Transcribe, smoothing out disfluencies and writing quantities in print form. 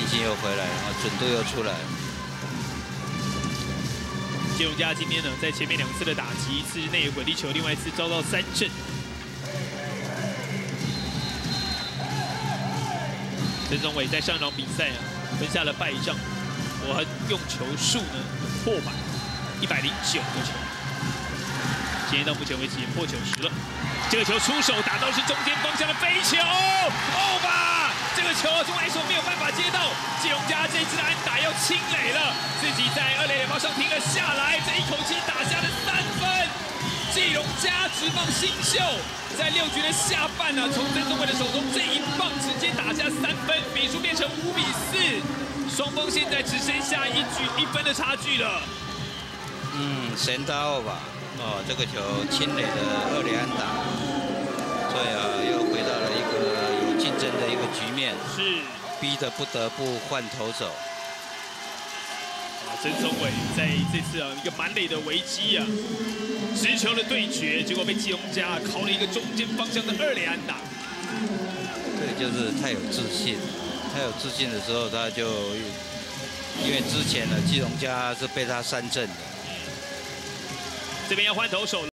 信心又回来，然后准度又出来了。 基隆家今天呢，在前面2次的打击，一次内野滚地球，另外一次遭到3振。曾宗伟在上一场比赛啊，分下了败仗，我和用球数呢破百，109个球。今天到目前为止也破90了。这个球出手打到是中间方向的飞球，欧巴！这个球中来手没有办法接到，基隆家这次的安打要清垒了，自己在2垒垒包上停了下来，这一口气打下了3分。基隆家职棒新秀在6局的下半呢，从曾宗伟的手中这一棒直接打下3分，比数变成5-4，双方现在只剩下1分的差距了。 神大奥吧。哦，这个球清垒的2垒安打，所以又回到了一个有竞争的一个局面， 是逼得不得不换投手。 曾宗伟在这次一个满垒的危机啊，直球的对决，结果被基隆家敲了一个中间方向的2垒安打。 对，就是太有自信，太有自信的时候，他就因为之前呢，基隆家是被他3振的。 这边要换投手了。